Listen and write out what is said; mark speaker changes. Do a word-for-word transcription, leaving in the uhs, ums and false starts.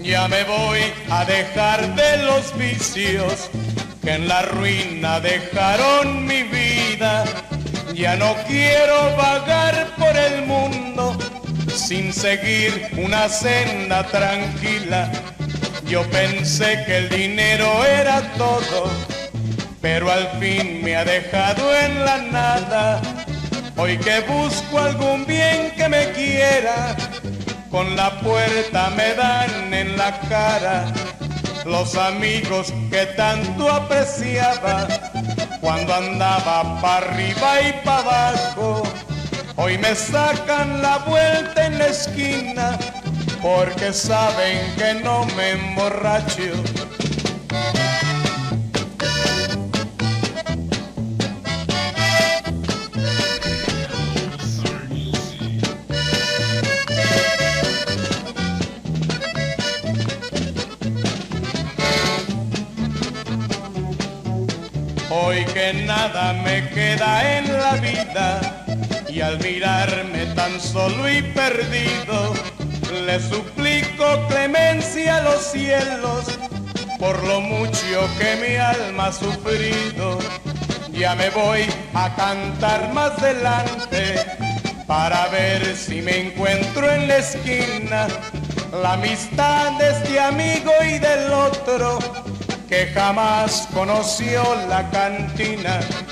Speaker 1: Ya me voy a dejar de los vicios que en la ruina dejaron mi vida. Ya no quiero vagar por el mundo sin seguir una senda tranquila. Yo pensé que el dinero era todo, pero al fin me ha dejado en la nada. Hoy que busco algún bien que me quiera, con la puerta me dan en la cara. Los amigos que tanto apreciaba cuando andaba pa' arriba y pa' abajo, hoy me sacan la vuelta en la esquina porque saben que no me emborracho. Hoy que nada me queda en la vida y al mirarme tan solo y perdido, le suplico clemencia a los cielos por lo mucho que mi alma ha sufrido. Ya me voy a cantar más delante para ver si me encuentro en la esquina la amistad de este amigo y del otro que jamás conoció la cantina.